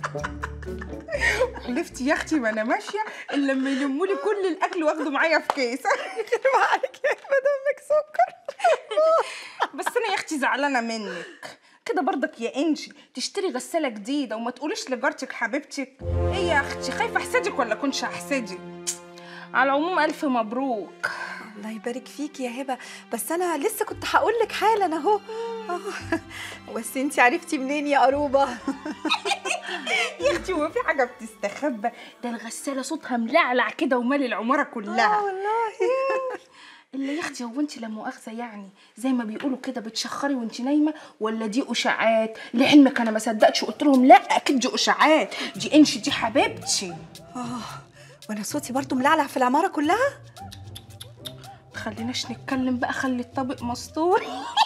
حلفتي يا اختي ما انا ماشيه الا لما يلموا لي كل الاكل واخده معايا في كيس. يخرب عليك يا هبه، دمك سكر. بس انا يا اختي زعلانه منك كده برضك يا انجي، تشتري غساله جديده وما تقوليش لجارتك حبيبتك. ايه يا اختي خايفه احسدك ولا كنتش هحسدك؟ على العموم الف مبروك. الله يبارك فيك يا هبه، بس انا لسه كنت هقول لك حالا اهو. بس انت عرفتي منين يا قروبه؟ يا اختي هو في حاجه بتستخبى؟ ده الغساله صوتها ملعلع كده ومالي العماره كلها. والله. الا يا اختي هو انت لا مؤاخذه يعني زي ما بيقولوا كده بتشخري وانت نايمه ولا دي اشاعات؟ لعلمك انا ما صدقتش وقلت لهم لا اكيد دي اشاعات، دي انشي دي حبيبتي. وانا صوتي برضو ملعلع في العماره كلها؟ خليناش نتكلم بقى، خلي الطبق مستور.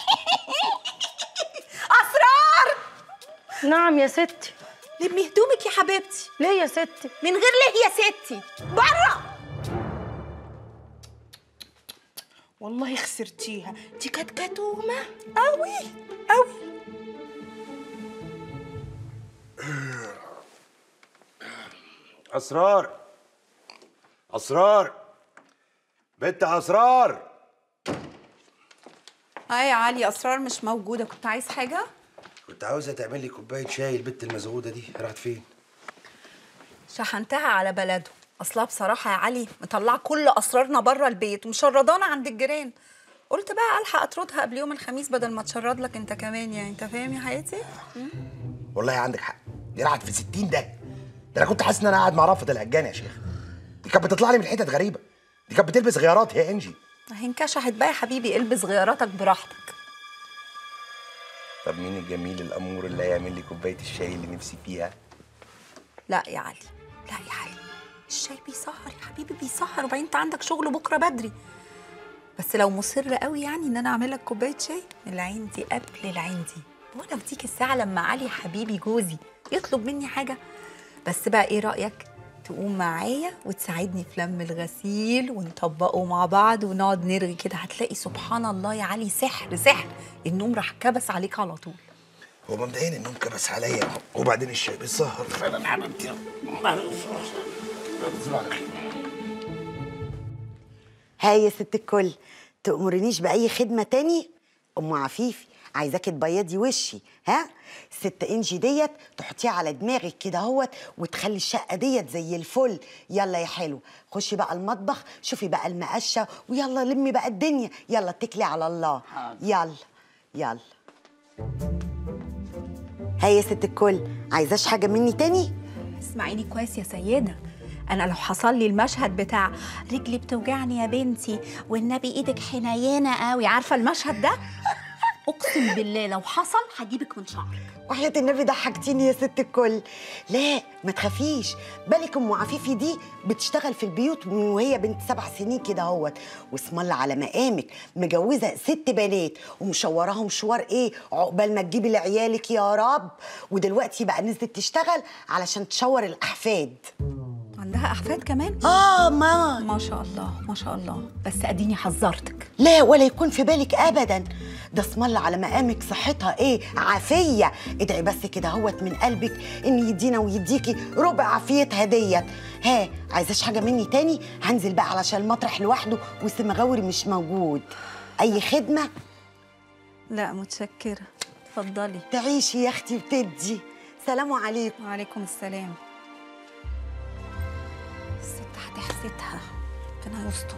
اسرار. نعم يا ستي. لمي هدومك يا حبيبتي. ليه يا ستي؟ من غير ليه يا ستي؟ بره. والله خسرتيها، دي كانت كتومه قوي قوي. اسرار، اسرار، بنت اسرار. يا علي، اسرار مش موجوده. كنت عايز حاجه؟ كنت عاوزه تعمل لي كوبايه شاي. البت المزغوده دي راحت فين؟ شحنتها على بلده. اصلها بصراحه يا علي مطلعه كل اسرارنا بره البيت ومشردانا عند الجيران. قلت بقى الحق اطردها قبل يوم الخميس بدل ما تشرد لك انت كمان. يعني انت فاهم يا حياتي؟ والله عندك حق، دي راحت في 60 ده انا كنت حاسس ان انا قاعد مع رافض العجان يا شيخ. دي كانت بتطلع لي من حتت غريبه، دي كانت بتلبس غيارات يا انجي. اهي انكشحت بقى يا حبيبي، البس غياراتك براحتك. طب مين الجميل الامور اللي هيعمل لي كوبايه الشاي اللي نفسي فيها؟ لا يا علي، لا يا علي، الشاي بيسهر يا حبيبي، بيسهر. وبعدين انت عندك شغل بكره بدري. بس لو مصر قوي يعني ان انا اعمل لك كوبايه شاي، العين دي قبل العين دي. وانا في ديك الساعه لما علي حبيبي جوزي يطلب مني حاجه، بس بقى ايه رايك تقوم معايا وتساعدني في لم الغسيل ونطبقه مع بعض ونقعد نرغي كده؟ هتلاقي سبحان الله يا علي سحر سحر، النوم راح كبس عليك على طول. هو مبدئيا النوم كبس عليا، وبعدين الشاي بيسهر فعلا حبيبتي. هاي يا ست الكل، تأمرنيش بأي خدمة تاني؟ أم عفيفي عايزاكي تبيضي وشي. ها ست انجي ديت تحطيها على دماغك كده اهوت وتخلي الشقه ديت زي الفل. يلا يا حلو، خشي بقى المطبخ، شوفي بقى المقشه، ويلا لمي بقى الدنيا. يلا اتكلي على الله. يلا يلا. هاي يا ست الكل، عايزاش حاجه مني تاني؟ اسمعيني كويس يا سيده، انا لو حصل لي المشهد بتاع رجلي بتوجعني يا بنتي والنبي ايدك حنينه قوي، عارفه المشهد ده؟ اقسم بالله لو حصل هجيبك من شعرك. وحياة النبي ضحكتيني يا ست الكل. لا ما تخافيش، بالك ام عفيفي دي بتشتغل في البيوت من وهي بنت 7 سنين كده اهوت، واسم الله على مقامك مجوزه 6 بنات ومشوراهم مشوار ايه عقبال ما تجيبي لعيالك يا رب. ودلوقتي بقى نزلت تشتغل علشان تشور الاحفاد. عندها احفاد كمان؟ ما شاء الله ما شاء الله. بس اديني حذرتك. لا ولا يكون في بالك ابدا، ده اسم الله على مقامك صحتها ايه عافيه. ادعي بس كده اهوت من قلبك ان يدينا ويديكي ربع عافيتها ديت. ها عايزاش حاجه مني تاني؟ هنزل بقى علشان المطرح لوحده والسمغاوري مش موجود. اي خدمه؟ لا متشكره، اتفضلي. تعيشي يا اختي وتدي. سلام عليكم. وعليكم السلام. الست هتحسدها، ربنا يستر.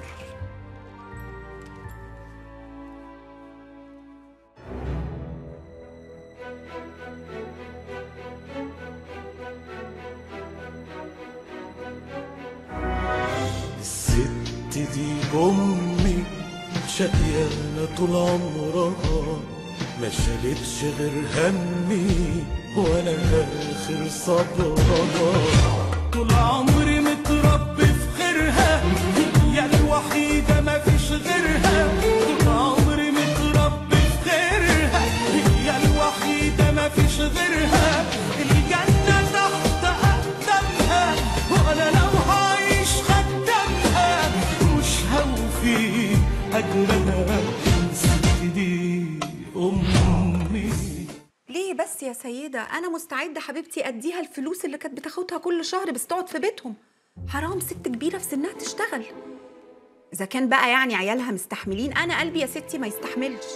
الست دي أمي شقيانة طول عمرها، ما شالتش غير همي ولا آخر صبرها. طول عمري متربي في خيرها، هي الوحيدة ما فيش غيرها. طول عمري متربي في خيرها، هي الوحيدة ما فيش غيرها. الجنة تحت أقدامها، وأنا لو هعيش خدامها مش هوفي أجرها. الست دي أمي. ليه بس يا سيدة، أنا مستعدة حبيبتي أديها الفلوس اللي كانت بتاخدها كل شهر بس تقعد في بيتهم. حرام ست كبيرة في سنها تشتغل. إذا كان بقى يعني عيالها مستحملين، أنا قلبي يا ستي ما يستحملش.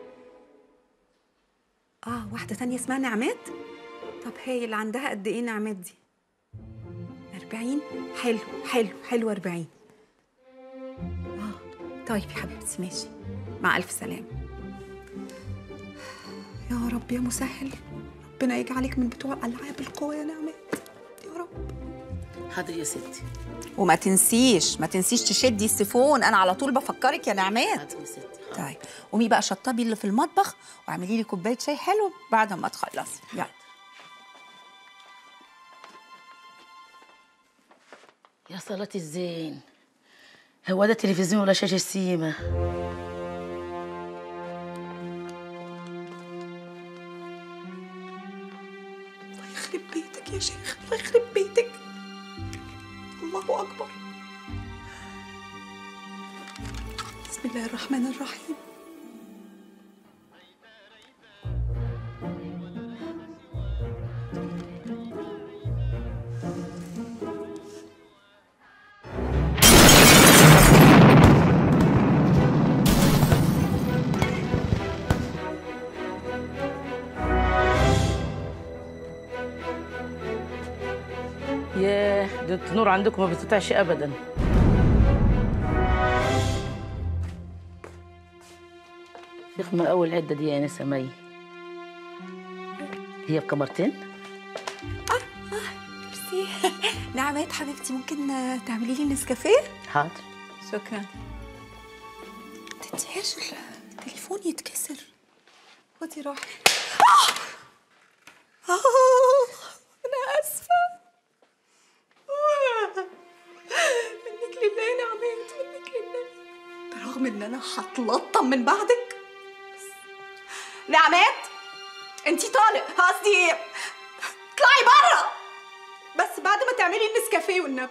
واحدة تانية اسمها نعمات؟ طب هي اللي عندها قد إيه نعمات دي؟ 40؟ حلو حلو حلو 40. طيب يا حبيبتي ماشي، مع ألف سلامة. يا رب يا مسهل، ربنا يجعلك من بتوع ألعاب القوى يا نعمات يا رب. حاضر يا ستي. وما تنسيش تشدي السيفون، أنا على طول بفكرك يا نعمات. حاضر يا ستي. طيب قومي بقى شطبي اللي في المطبخ واعملي لي كوباية شاي حلو بعد ما تخلصي. يلا. يا صلاة الزين، هو ده تلفزيون ولا شاشة سيما؟ الله يخرب بيتك يا شيخ، الله يخرب بيتك. الله أكبر. بسم الله الرحمن الرحيم. ياه، ده النور عندكم ما بتقطعش ابدا. فخمة أول العدة دي يا نسا مي. هي بكمرتين؟ ميرسي. نعمات حبيبتي، ممكن تعملي لي نسكافيه؟ حاضر. شكرا. تنسيش التليفون يتكسر. خدي روحي. أنا آسفة. منك لله يا نعمات، منك لله. برغم إن أنا هتلطم من بعدك. نعمات، أنتي طالق، قصدي اطلعي بره. بس بعد ما تعملي النسكافيه والنبي.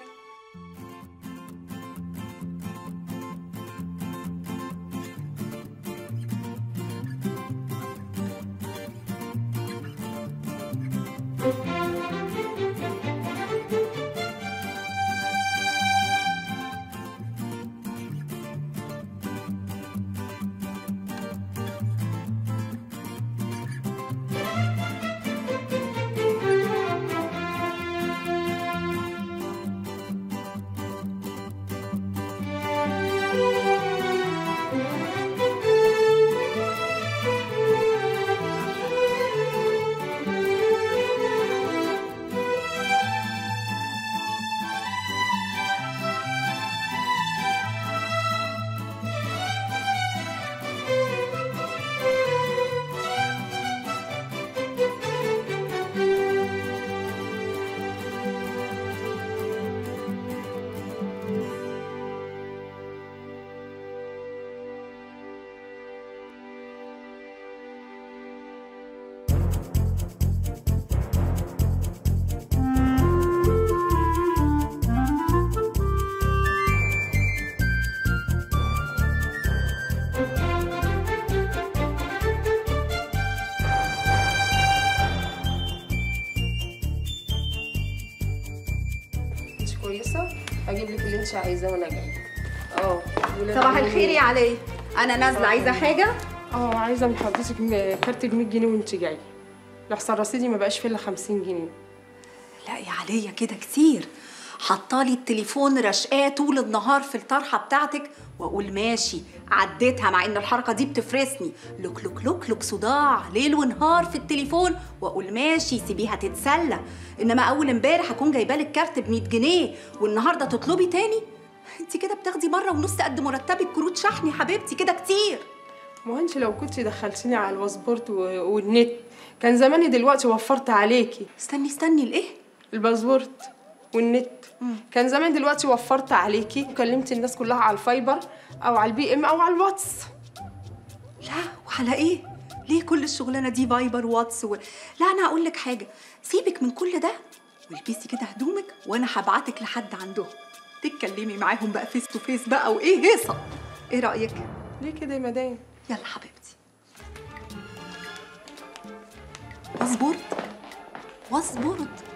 كويسه، اجيب لك اللي انت عايزاه وانا جايه. صباح الخير يا علي، انا نازله. عايزه حاجه؟ عايزه من حضرتك كارت ب 100 جنيه وانت جايه، لحسن رصيدي ما بقاش فيه الا 50 جنيه. لا يا عليا كده كتير. حطالي التليفون رشقاه طول النهار في الطرحه بتاعتك واقول ماشي، عديتها مع ان الحركه دي بتفرسني. لوك لوك لوك لوك صداع ليل ونهار في التليفون واقول ماشي سيبيها تتسلى. انما اول امبارح اكون جايبالك كارت ب 100 جنيه والنهارده تطلبي تاني؟ انت كده بتاخدي مره ونص قد مرتبك كروت شحن يا حبيبتي، كده كتير. ما انت لو كنتي دخلتيني على الباسبورت والنت كان زماني دلوقتي وفرت عليكي. استني الايه؟ الباسبورت والنت. كان زمان دلوقتي وفرت عليكي وكلمت الناس كلها على الفايبر او على البي ام او على الواتس. لا وعلى ايه؟ ليه كل الشغلانه دي فايبر واتس لا انا هقول لك حاجه، سيبك من كل ده والبسي كده هدومك وانا هبعتك لحد عندهم تتكلمي معاهم بقى فيس تو فيس بقى وايه هيصه. ايه رايك؟ ليه كده يا مدام؟ يلا حبيبتي. واصبرت